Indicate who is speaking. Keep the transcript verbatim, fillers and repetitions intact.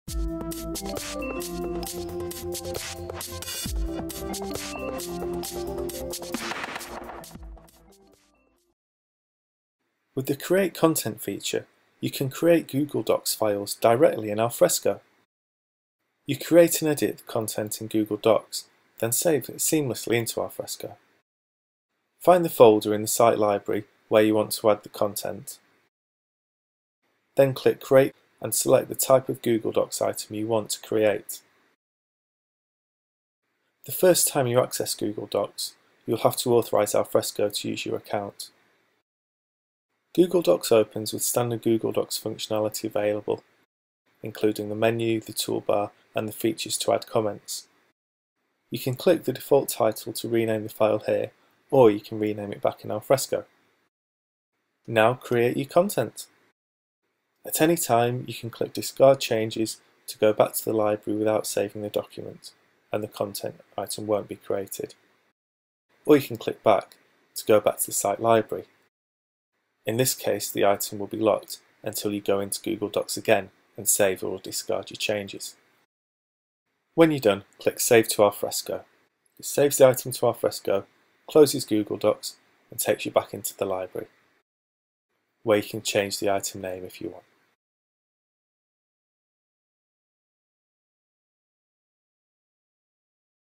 Speaker 1: With the Create Content feature, you can create Google Docs files directly in Alfresco. You create and edit the content in Google Docs, then save it seamlessly into Alfresco. Find the folder in the site library where you want to add the content. Then click Create and select the type of Google Docs item you want to create. The first time you access Google Docs, you'll have to authorize Alfresco to use your account. Google Docs opens with standard Google Docs functionality available, including the menu, the toolbar, and the features to add comments. You can click the default title to rename the file here, or you can rename it back in Alfresco. Now create your content. At any time, you can click Discard Changes to go back to the library without saving the document, and the content item won't be created. Or you can click Back to go back to the site library. In this case, the item will be locked until you go into Google Docs again and save or discard your changes. When you're done, click Save to Alfresco. It saves the item to Alfresco, closes Google Docs, and takes you back into the library, where you can change the item name if you want.